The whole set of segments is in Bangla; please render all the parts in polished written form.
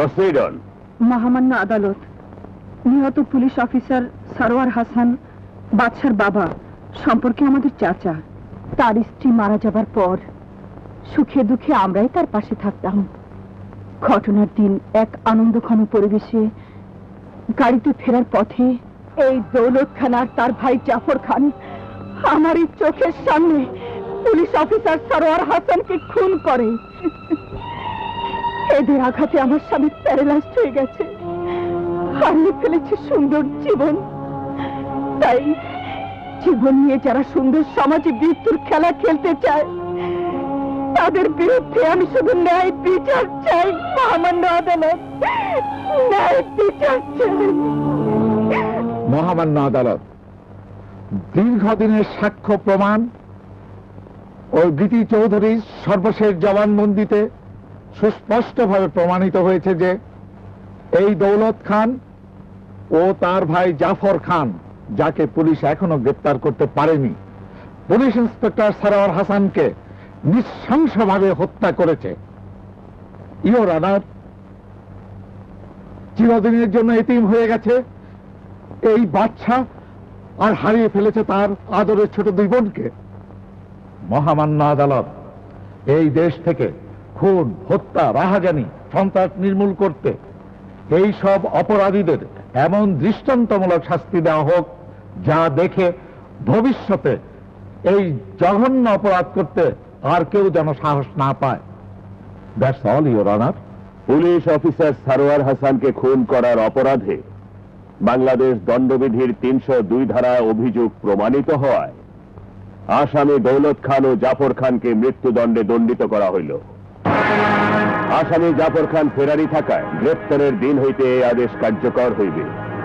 Proceed on. মহামান্য আদালত, নিহত পুলিশ অফিসার সরওয়ার হাসান বাদশার বাবা সম্পর্কে আমাদের চাচা। তার স্ত্রী মারা যাবার পর সুখে দুঃখে আমরাই তার পাশে থাকতাম। ঘটনার দিন এক আনন্দঘন পরিবেশে গাড়িতে ফেরার পথে এই দৌলত খান আর তার ভাই জাফর খান আমারই চোখের সামনে পুলিশ অফিসার সরওয়ার হাসানকে খুন করে। এদের আঘাতে আমার স্বামী প্যারালাইজড হয়ে গেছে, হারিয়ে ফেলেছে সুন্দর জীবন। তাই জীবন নিয়ে যারা সুন্দর সমাজে মৃত্যুর খেলা খেলতে চায় তাদের বিরুদ্ধে আমি শুধু ন্যায় বিচার চাই। মহামান্য আদালত, ন্যায় বিচার চাই। মহামান্য আদালত, দীর্ঘদিনের সাক্ষ্য প্রমাণ ও গীতি চৌধুরীর সর্বশেষ জবানবন্দিতে সুস্পষ্টভাবে প্রমাণিত হয়েছে যে এই দৌলত খান ও তার ভাই জাফর খান, যাকে পুলিশ এখনো গ্রেপ্তার করতে পারেনি, পুলিশ ইন্সপেক্টর সরওয়ার হাসানকে নৃশংসভাবে হত্যা করেছে। ইওর অনার, চিরদিনের জন্য এতিম হয়ে গেছে এই বাচ্চা, আর হারিয়ে ফেলেছে তার আদরের ছোট দুই বোনকে। মহামান্য আদালত, এই দেশ থেকে খুন, হত্যা, রাহাজানি, সন্ত্রাস নির্মূল করতে এই সব অপরাধীদের এমন দৃষ্টান্তমূলক শাস্তি দেওয়া হোক, যা দেখে ভবিষ্যতে এই জঘন্য অপরাধ করতে আর কেউ যেন সাহস না পায়। That's all, your honour. Police officer Sarwar হাসানকে খুন করার অপরাধে বাংলাদেশ দণ্ডবিধির 302 ধারায় অভিযোগ প্রমাণিত হওয়ায় আসামি দৌলত খান ও জাফর খানকে মৃত্যুদণ্ডে দণ্ডিত করা হইল। আসামি জাফর খান ফেরারি থাকায় গ্রেপ্তারের দিন হইতে এই আদেশ কার্যকর হইবে।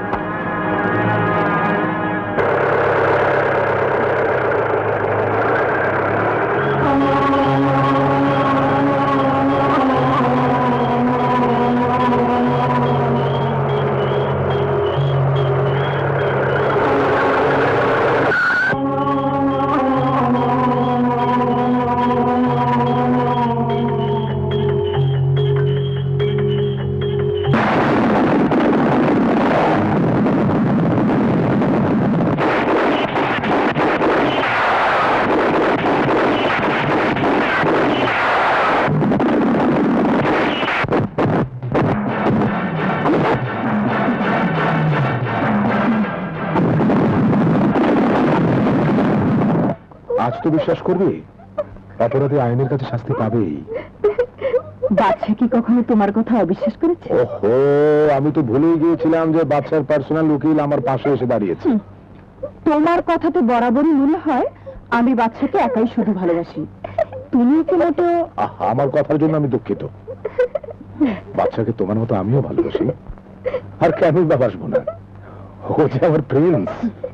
আজ তো বিশ্বাস করবে অপরাধী আইনের কাছে শাস্তি পাবেই। বাচ্চা কি কখনো তোমার কথা অবিশ্বাস করেছে? ওহো, আমি তো ভুলেই গিয়েছিলাম যে বাচ্চার পার্সোনাল উকিল আমার পাশে এসে দাঁড়িয়েছে। তোমার কথা তো বরাবরই মনে হয় আমি বাচ্চাকে একাই শুধু ভালোবাসি। তুমি কি মতো? আমার কথার জন্য আমি দুঃখিত। বাচ্চাকে তোমার মতো আমিও ভালোবাসি, আর কেন বা বাসবো না? ও যে আমার প্রিন্স।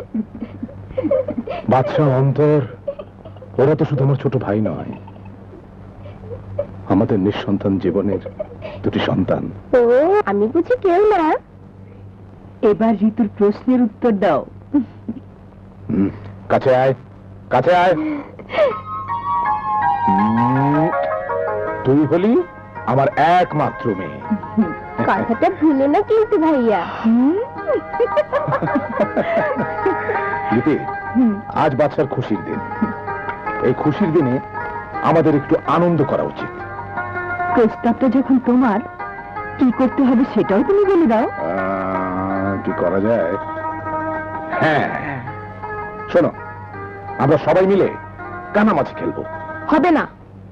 বাচ্চা, অন্তর, ওরা তো শুধু আমার ছোট ভাই নয়, আমাদের নিঃসন্তান জীবনের দুটি সন্তান। ও, আমি বুঝি কেউ না? এবার ঋতুর প্রশ্নের উত্তর দাও। কাছে আয়, কাছে আয়। তুই হলি আমার একমাত্র মেয়ে। কথাটা ভুলো না কিন্তু ভাইয়া। লিপি, আজ বাচ্চার খুশির দিন। এই খুশির দিনে আমাদের একটু আনন্দ করা উচিত। প্রস্তাবটা যখন তোমার, কি করতে হবে সেটাও তুমি বলে দাও। কি করা যায়? হ্যাঁ, শোনো, আমরা সবাই মিলে কানামাছি খেলবো। হবে না।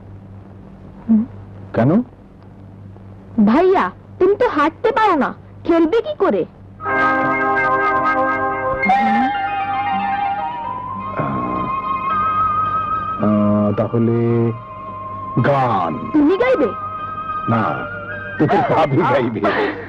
কেন? ভাইয়া, তুমি তো হাঁটতে পারো না, খেলবে কি করে? তাহলে গান। তুমি গাইবে? না, তোর ভাবি গাইবে।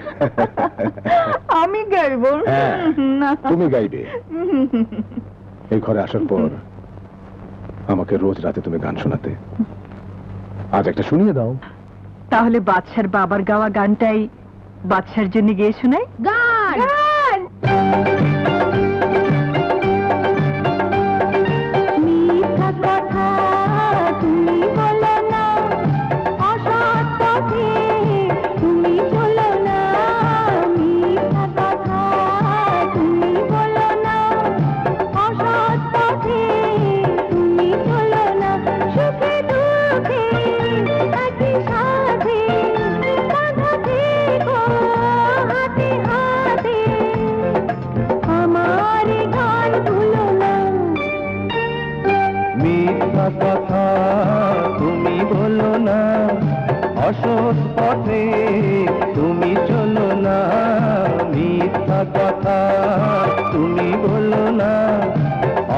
আমি গাইব? হ্যাঁ, তুমি গাইবে। এই ঘরে আসার পর আমাকে রোজ রাতে তুমি গান শোনাতে। আজ একটা শুনিয়ে দাও। তাহলে বাদশার বাবার গাওয়া গানটাই বাদশার জন্য গেয়ে শোনাই। গান গান। তুমি বলো না, অসৎ পথে তুমি চলো না।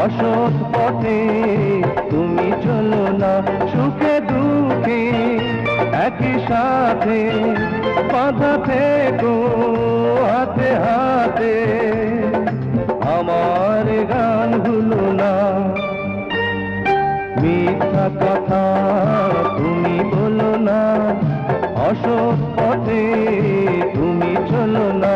অসৎ পথে তুমি চলো না, সুখে দুঃখে একই সাথে বাঁধা থেকো হাতে হাতে, আমার গান ভুলো না। মিথ্যা কথা তুমি বলো না, অসৎ পথে তুমি চলো না।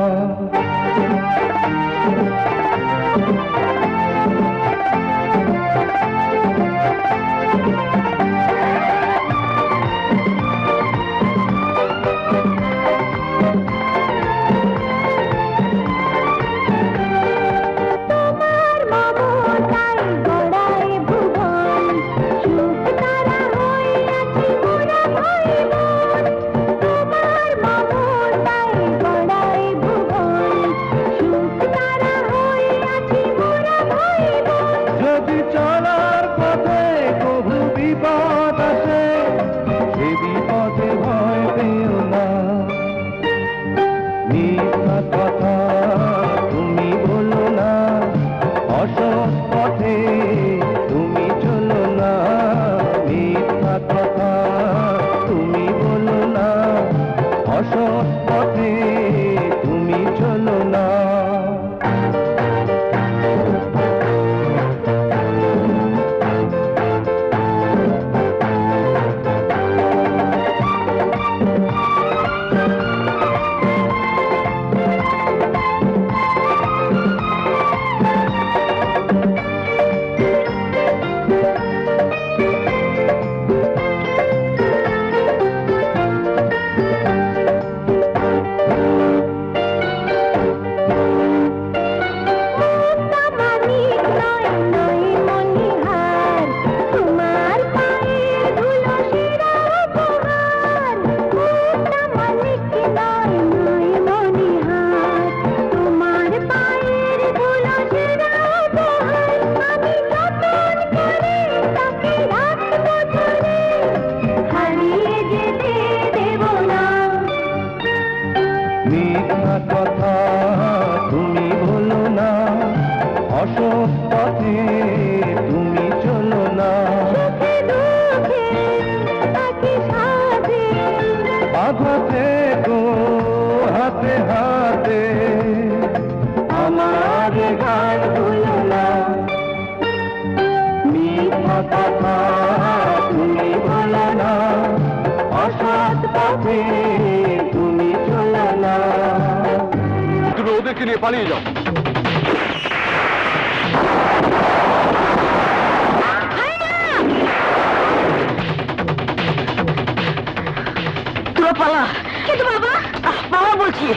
পালিয়ে যাও। তোরা পালা। কিন্তু বাবা, বাবা বলছি।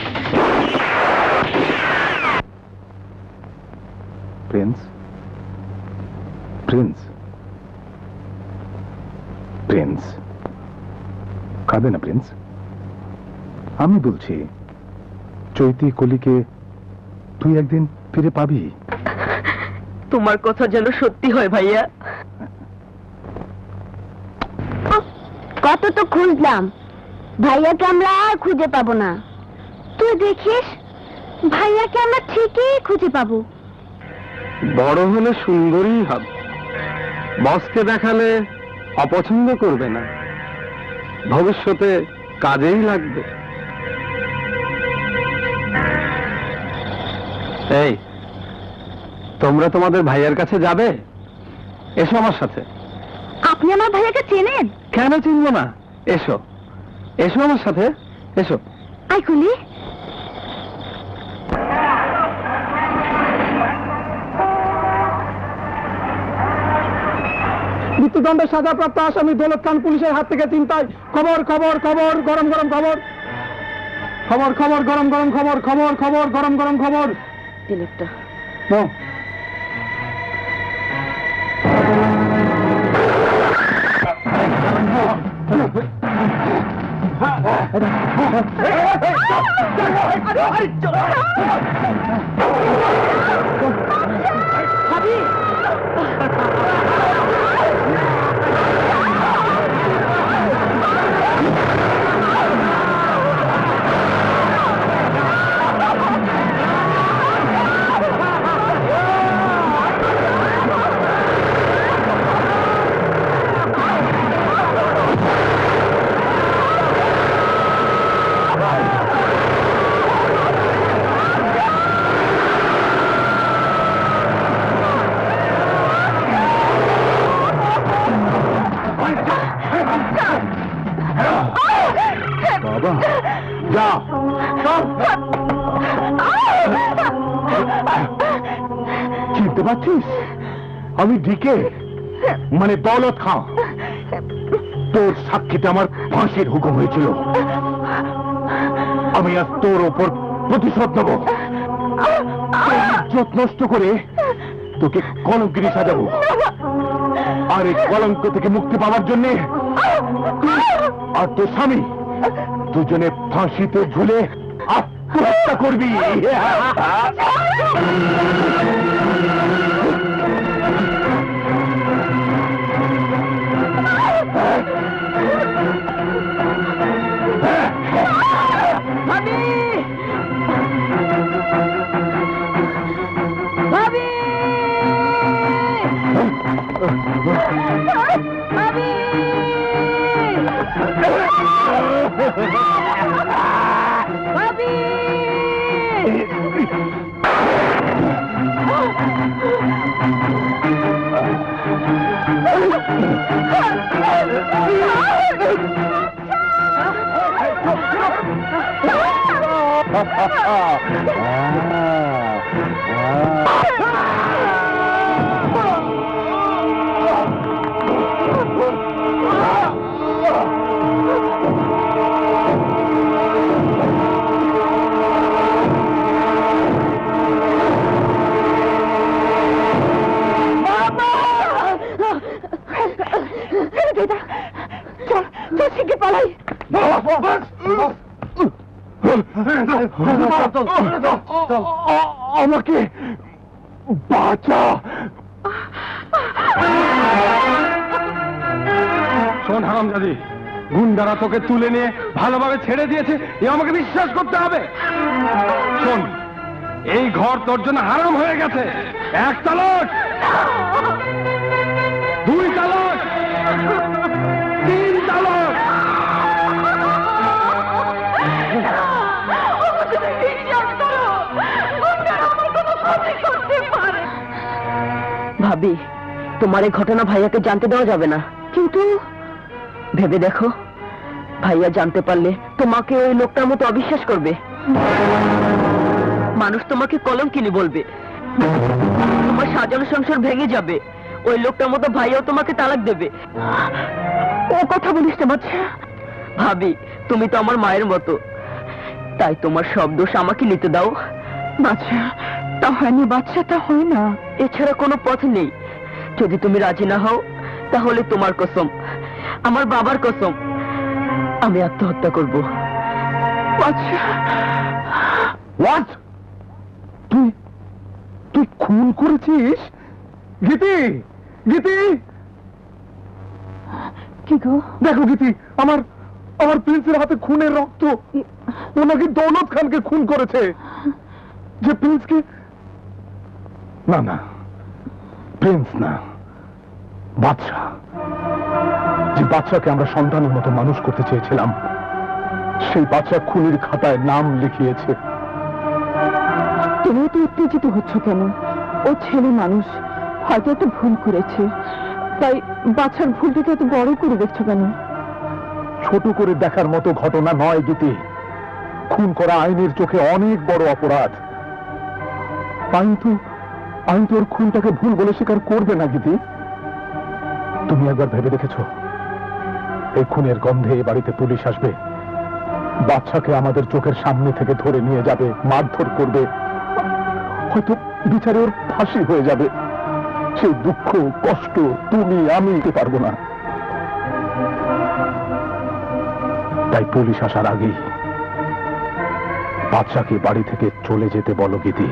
প্রিন্স, প্রিন্স, প্রিন্স, কাঁদে না প্রিন্স। আমি বলছি চৈতি কলিকে তুই একদিন ফিরে পাবি। তোমার কথা যেন সত্যি হয় ভাইয়া। কত তো খুঁজলাম, ভাইয়াকে আমরা আর খুঁজে পাবো না। তুই দেখিস ভাইয়াকে আমরা ঠিকই খুঁজে পাবো। বড় হলে সুন্দরী হবে, বসকে দেখালে অপছন্দ করবে না, ভবিষ্যতে কাজেই লাগবে। এই তোমরা তোমাদের ভাইয়ের কাছে যাবে? এসো আমার সাথে। আপনি আমার ভাইয়াকে চেনেন? কেন চিনবো না, এসো এসো আমার সাথে, এসো। আই খুলি। মৃত্যুদণ্ডের সাজাপ্রাপ্ত আসামি দৌলত খান পুলিশের হাত থেকে চিন্তায়। খবর খবর খবর, গরম গরম খবর, খবর খবর গরম গরম খবর, খবর খবর গরম গরম খবর। টেলিফটা বুঝতে পারছিস? আমি ডিকে মানে দৌলত খাঁ। তোর সাক্ষীতে আমার ফাঁসির হুকুম হয়েছিল। আমি আজ তোর ওপর প্রতিশোধ নেব। ইজ্জত নষ্ট করে তোকে কলঙ্কিনী সাজাবো। আর এই কলঙ্ক থেকে মুক্তি পাওয়ার জন্য আর তোর স্বামী দুজনে ফাঁসিতে ঝুলে আত্মহত্যা করবি। আমাকে বাঁচা। শোন হারামজাদি, গুন্ডারা তোকে তুলে নিয়ে ভালোভাবে ছেড়ে দিয়েছে, এ আমাকে বিশ্বাস করতে হবে। শোন, এই ঘর তোর জন্য হারাম হয়ে গেছে। 1 তালাক, 2 তালাক, 3 তালাক। ভাবি, তোমার এই ঘটনা ভাইয়াকে জানতে দেওয়া যাবে না। কিন্তু ভেবে দেখো, ভাইয়া জানতে পারলে তোমাকে ওই লোকটার মতো অবিশ্বাস করবে। মানুষ তোমাকে কলঙ্কিনী বলবে, তোমার সাজানো সংসার ভেঙে যাবে। ওই লোকটার মতো ভাইয়াও তোমাকে তালাক দেবে। ও কথা বলিস না বাচ্চা। ভাবি, তুমি তো আমার মায়ের মতো, তাই তোমার সব দোষ আমাকে নিতে দাও। বাচ্চা তা হয়নি, বাচ্চা তা হয় না। এছাড়া কোনো পথ নেই। যদি তুমি রাজি না হও, তাহলে তোমার কসম, আমার বাবার কসম, আমি আত্মহত্যা করব। বাচ্চা, হোয়াট? তুই খুন করেছিস? গীতি, গীতি, কি গো? দেখো গীতি, আমার প্রিন্সের হাতে খুনের রক্ত। ওনাকে দৌলত খানকে খুন করেছে। যে প্রিন্সকে, না না, প্রিন্স না, বাদশা। যে বাচ্চাকে আমরা সন্তানের মতো মানুষ করতে চেয়েছিলাম, সেই বাচ্চা খুনির খাতায় নাম লিখিয়েছে। তুমি তো উত্তেজিত হচ্ছ কেন? ও ছেলে মানুষ, হয়তো একটু ভুল করেছে, তাই বাচ্চার ভুলটাকে এত বড় করে দেখছো কেন? ছোট করে দেখার মতো ঘটনা নয় গীতি। খুন করা আইনের চোখে অনেক বড় অপরাধ। আইন তো ওর খুনটাকে ভুল বলে স্বীকার করবে না গীতি। তুমি একবার ভেবে দেখেছো, এই খুনের গন্ধে এ বাড়িতে পুলিশ আসবে, বাচ্চাকে আমাদের চোখের সামনে থেকে ধরে নিয়ে যাবে, মারধর করবে, হয়তো বিচারে ওর ফাঁসি হয়ে যাবে। সেই দুঃখ কষ্ট তুমি আমি নিতে পারবো না। তাই পুলিশ আসার আগেই বাচ্চাকে বাড়ি থেকে চলে যেতে বলো গীতি।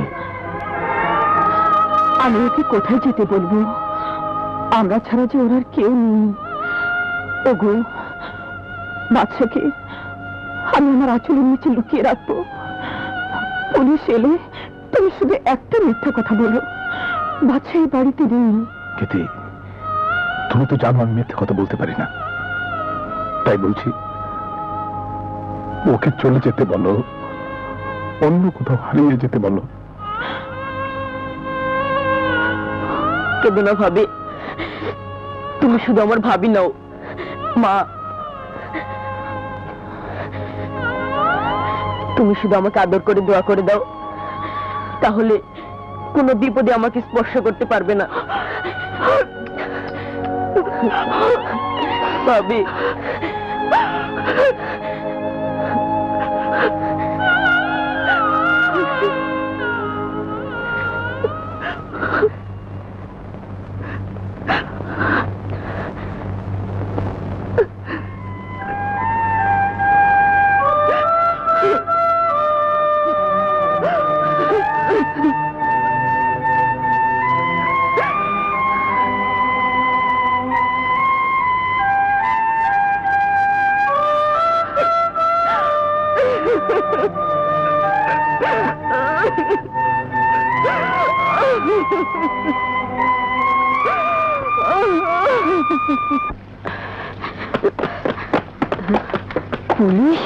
আমি ওকে কোথায় যেতে বলবো? আমরা ছাড়া যে ওর আর কেউ নেই। ওগো, বাচ্চাকে আমি আমার আঁচলের নিচে লুকিয়ে রাখবো। পুলিশ এলে তুমি শুধু একটা মিথ্যা কথা বলো, বাচ্চা এই বাড়িতে নেই। গীতি, তুমি তো জানো আমি মিথ্যে কথা বলতে পারি না, তাই বলছি ওকে চলে যেতে বলো, অন্য কোথাও হারিয়ে যেতে বলো। কেঁদো না ভাবি, তুমি শুধু আমার ভাবি নাও। মা, তুমি শুধু আমাকে আদর করে দোয়া করে দাও, তাহলে কোনো বিপদে আমাকে স্পর্শ করতে পারবে না। ভাবি, পুলিশ?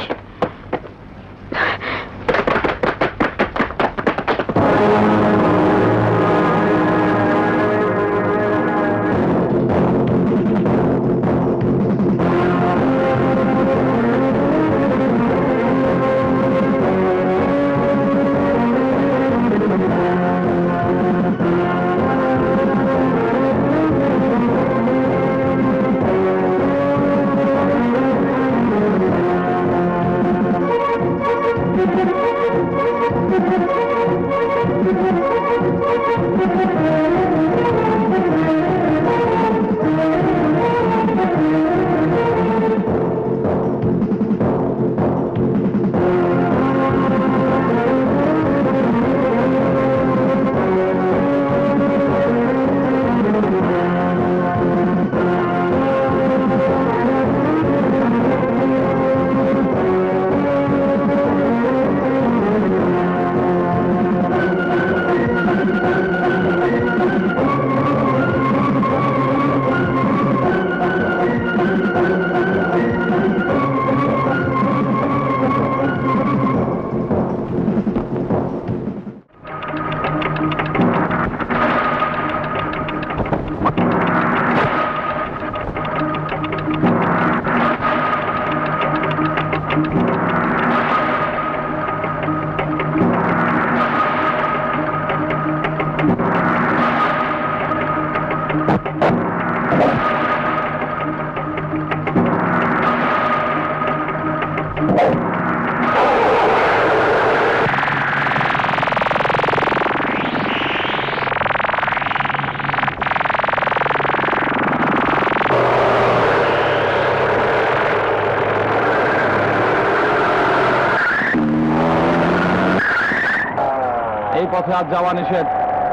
পথে আজ যাওয়া নিষেধ,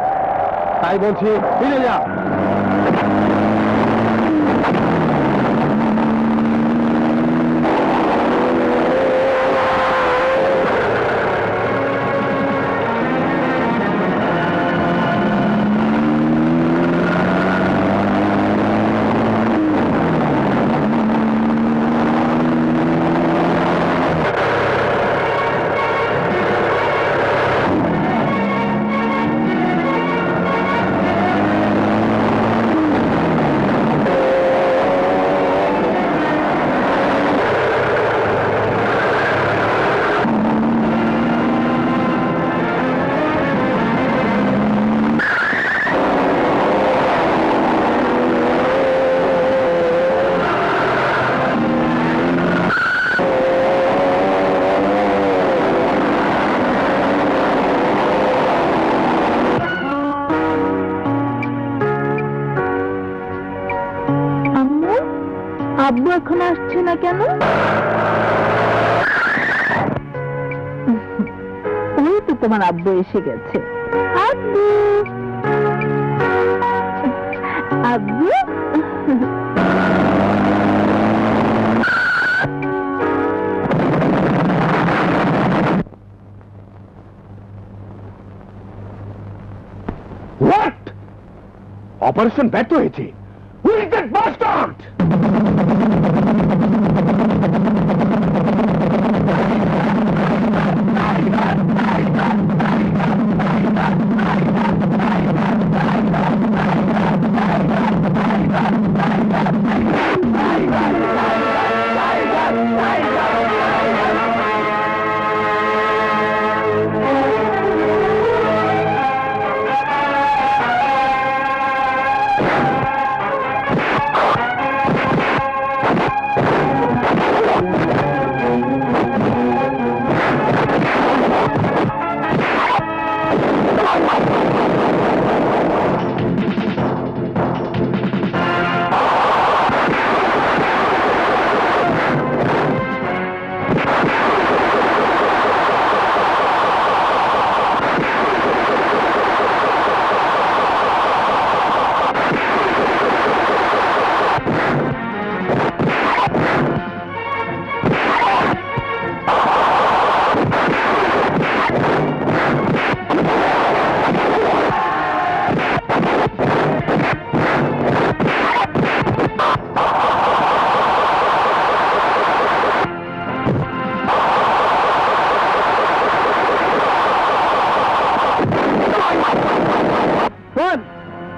তাই বলছি ফিরে যা। আব্বু এখন আসছে না কেন? ওই তো তোমার আব্বু এসে গেছে। আব্বু, আব্বু, হোয়াট? অপারেশন ব্যর্থ হয়েছে। Who is that bastard?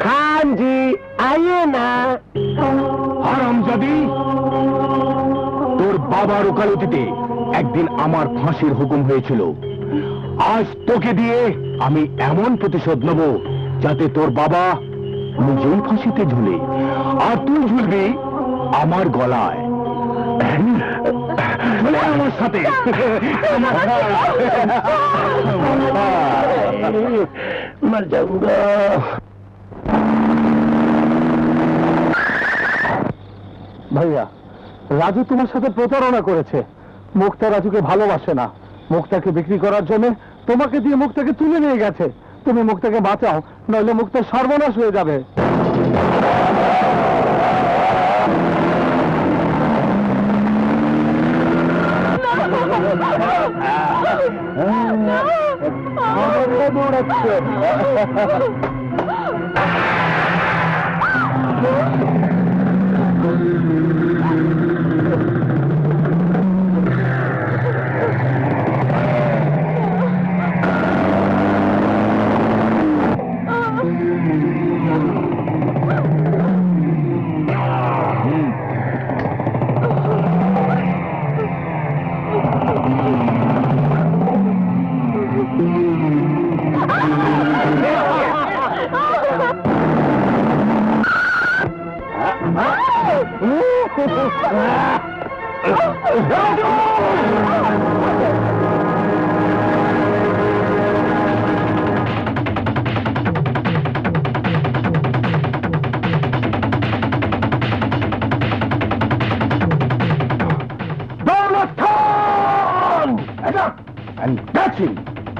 Khan जी आइए ना। হারামজাদি, তোর বাবার ওকালতিতে একদিন আমার ফাঁসির হুকুম হয়েছিল। আজ তোকে দিয়ে আমি এমন প্রতিশোধ নেব যাতে তোর বাবা নিজেই ফাঁসিতে ঝুলে, আর তুই ঝুলবি আমার গলায়। চলে আমার সাথে। मर जाऊंगा। ভাইয়া, রাজু তোমার সাথে প্রতারণা করেছে। মুক্তা রাজুকে ভালোবাসে না। মুক্তাকে বিক্রি করার জন্য তোমাকে দিয়ে মুক্তাকে তুলে নিয়ে গেছে। তুমি মুক্তাকে বাঁচাও, নইলে মুক্তার সর্বনাশ হয়ে যাবে। দৌড়াচ্ছে। And catch him!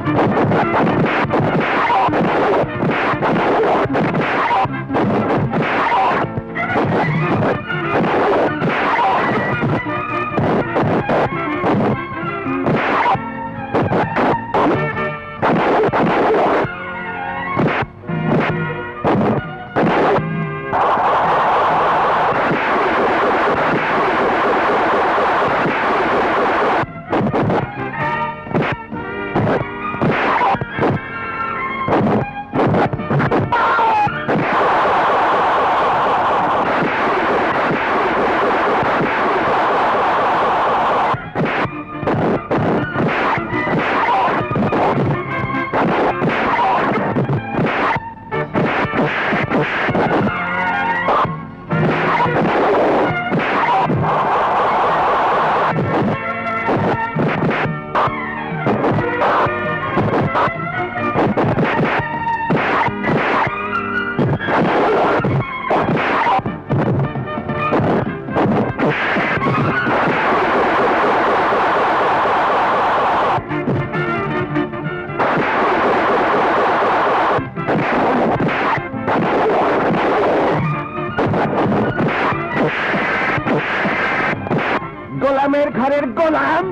গোলামের ঘরের গোলাম।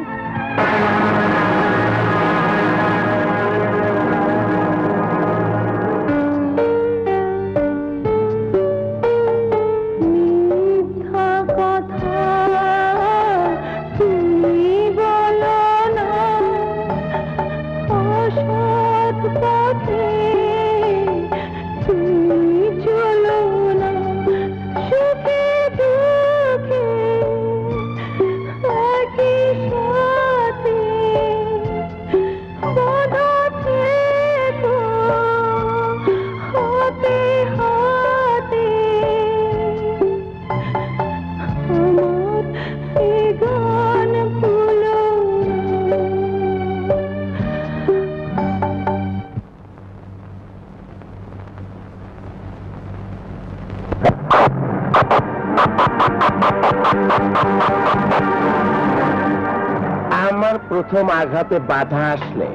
আমার প্রথম আঘাতে বাধা আসলে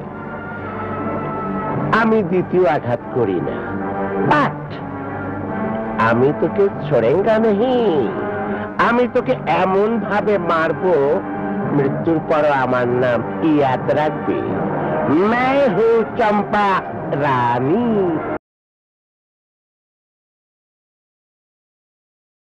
আমি দ্বিতীয় আঘাত করি না। বাট আমি তোকে ছোড়েঙ্গা নেই, আমি তোকে এমন ভাবে মারবো মৃত্যুর পরও আমার নাম ইয়াদ রাখবি। मैं हूँ चंपा रानी।